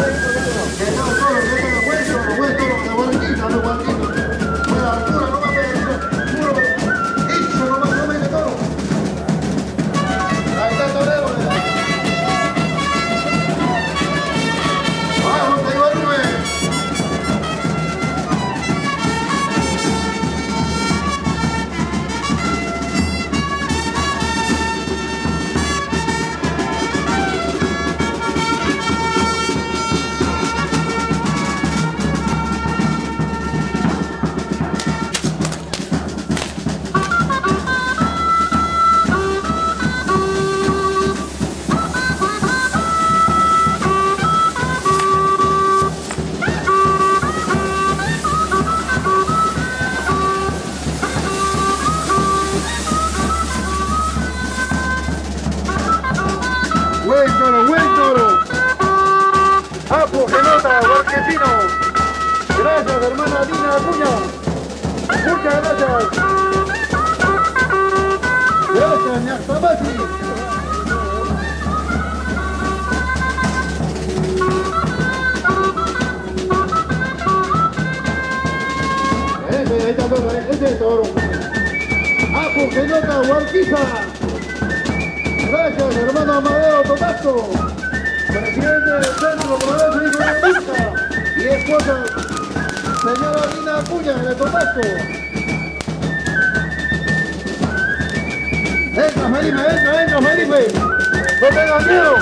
Buen toro. Apu, Genota, Huarquepino. Gracias, hermana Dina Acuña. Muchas gracias. Gracias, Ñaxtamati. Ese es el toro. Apu, Genota, Huarquiza. Gracias, hermano Amadeo Tomasco, presidente del Centro Progreso y Economista, y esposa, señora Dina Acuña, de Tomasco. Entra, Felipe, no tengas miedo.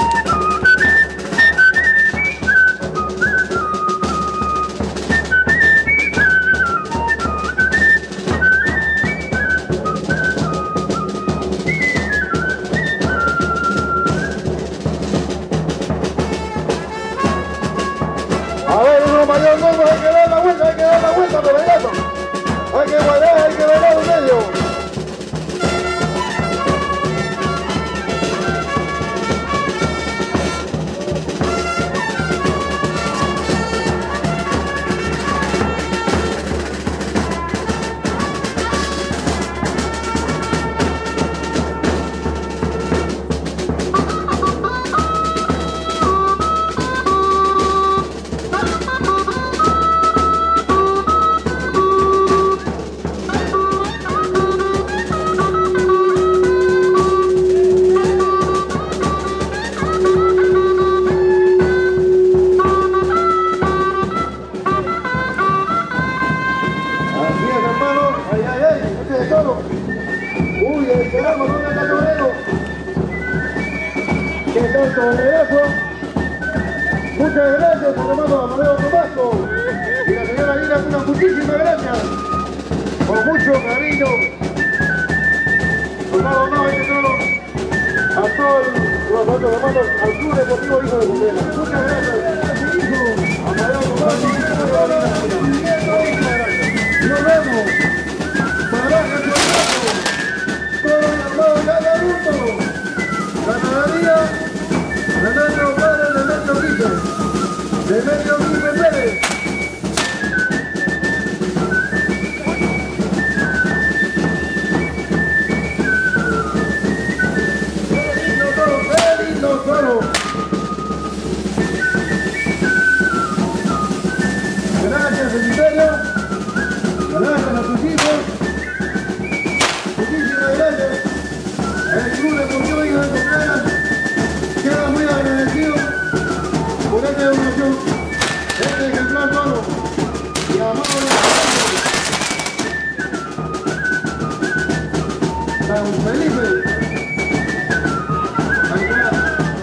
Mayor no, hay que dar la vuelta, pero inmediato. Hay que bailar en medio. Uy, esperamos un torero. ¿Qué tal torreazo? Muchas gracias, hermano Amadeo Tomasco. Y la señora Dina Acuña, muchísimas gracias. Con mucho cariño. Tomado no, este toro. A todos los otros hermanos, al Club Deportivo Hijo de Cundela. Muchas gracias. Amadeo Tomasco. Nos vemos. Trabaja tu hermano. Todo el hermano cada adulto. Ganadería de nuestro padre Demetrio Guille. Demetrio Guille Pérez. Qué lindo toro. Gracias, Ministerio. Gracias a tus hijos. Muchísimas gracias. El Club Deportivo Hijo de Cundela queda muy agradecido por esta donación, este ejemplar toro. Y amamos a San Felipe. Ahí está.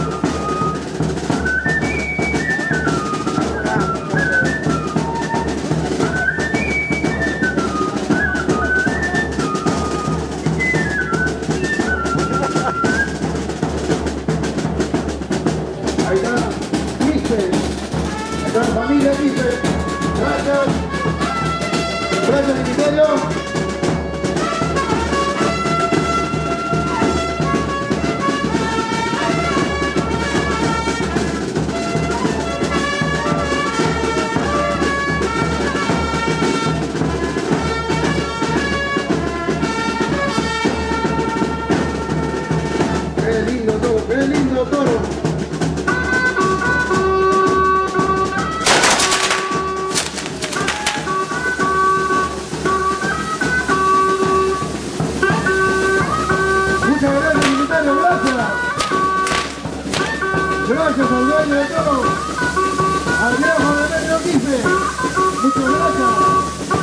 Familia Guille, gracias. Gracias, Ministerio. Gracias al dueño de todo, al viejo Demetrio Quispe. Muchas gracias.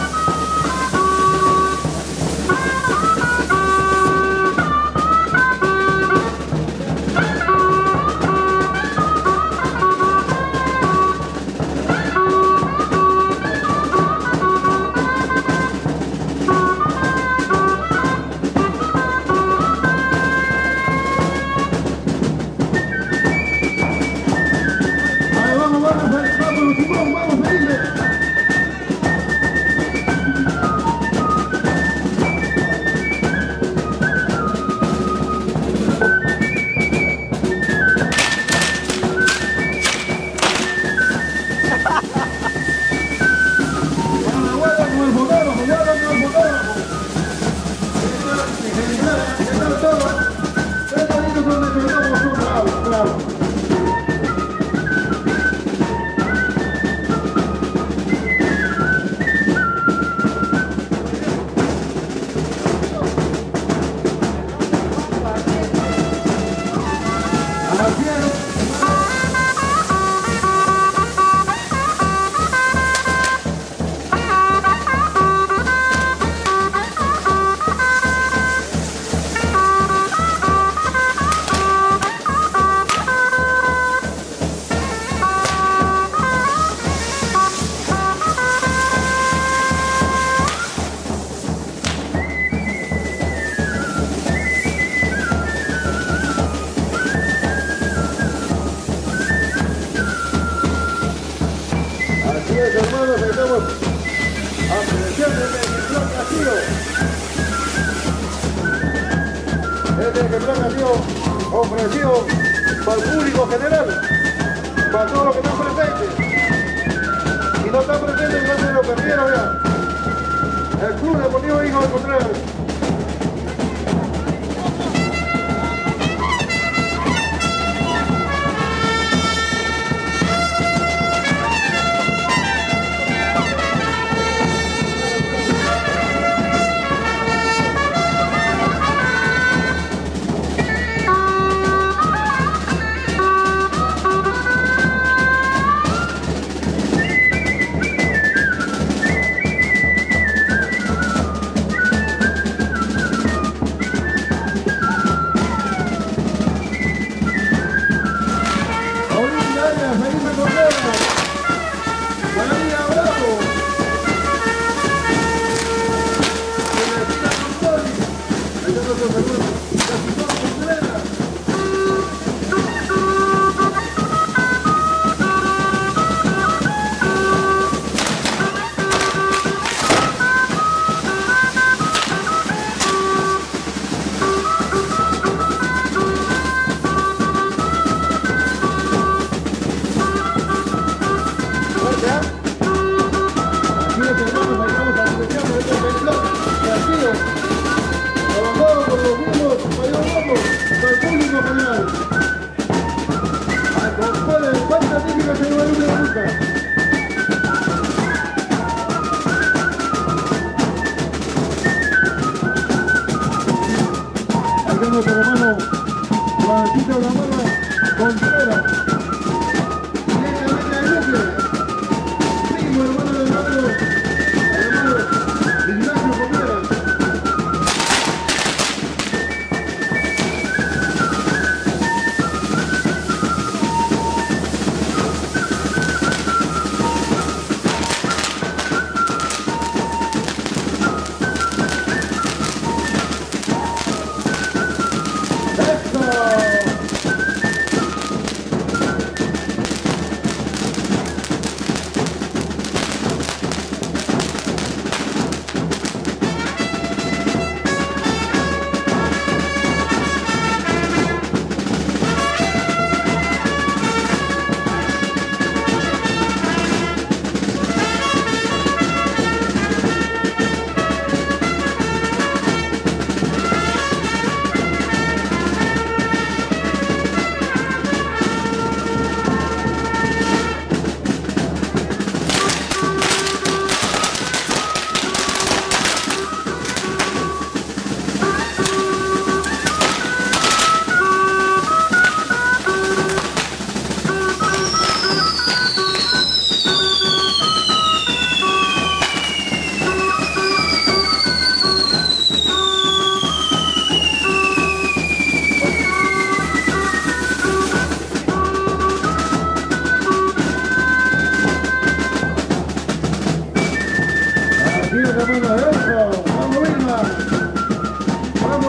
Hermanos, estamos apreciando el plan nacido. Este ejemplar nacido ofrecido para el público general, para todos los que están presentes. Y no están presentes, no se lo perdieron ya. El Club Deportivo Hijo de Contreras. Nuestro hermano Francisco Gamala Contreras, directamente de Luque, primo hermano del hermano Ignacio Contreras.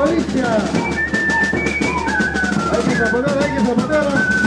Galicia. Hay que zapatear, hay que zapatear.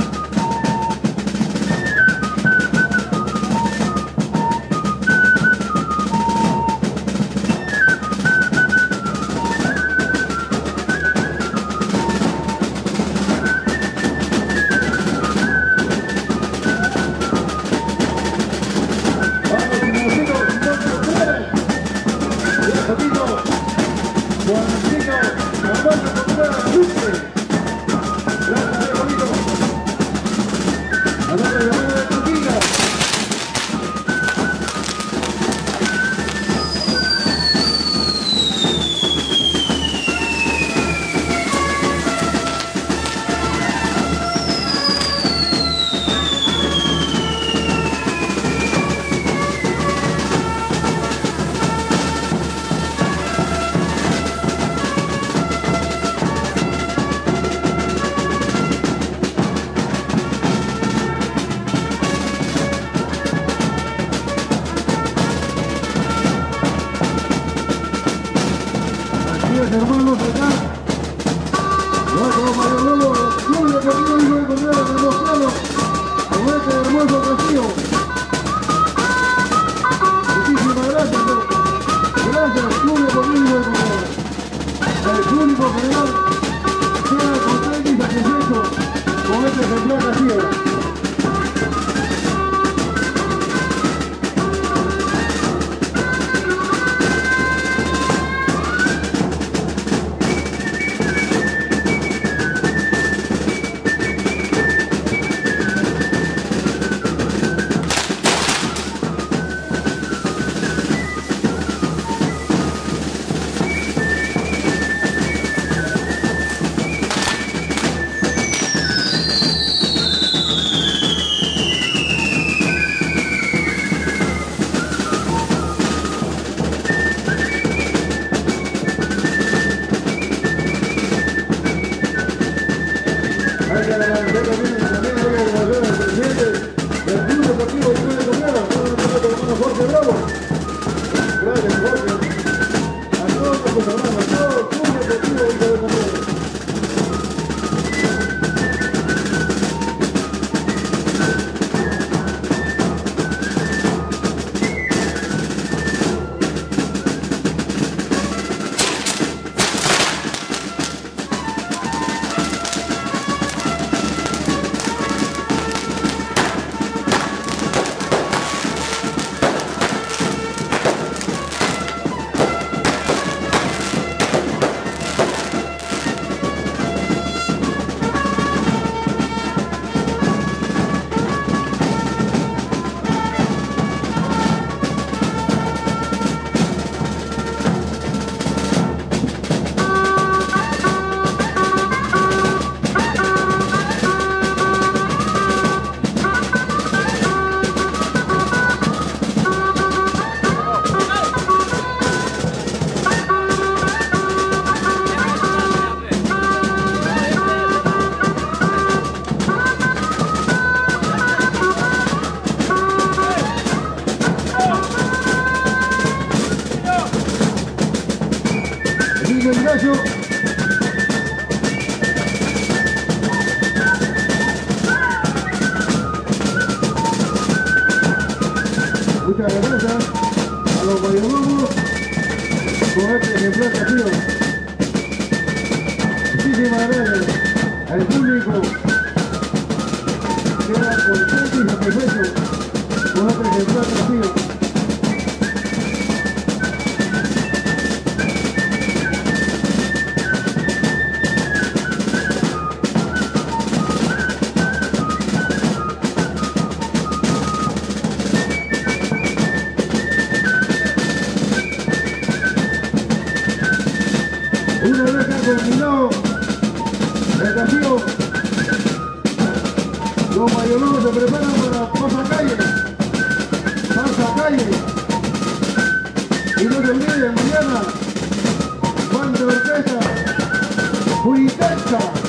Hermanos acá, nuestro mayordomo Julio Portillo hijo de Contreras del Moscano, con este hermoso castillo. Muchísimas gracias, gracias Julio Portillo hijo de Contreras. El público general queda contento y satisfecho con este ejemplar castillo. Ignacio. Muchas gracias a los mayordomos con este ejemplar castillo. Muchísimas gracias al público que era contento y satisfecho con este ejemplar castillo. Una vez que ha terminado el castillo, los mayordomos se preparan para pasacalle. Y no se olviden, mañana, banda de orquesta, Fuiteca.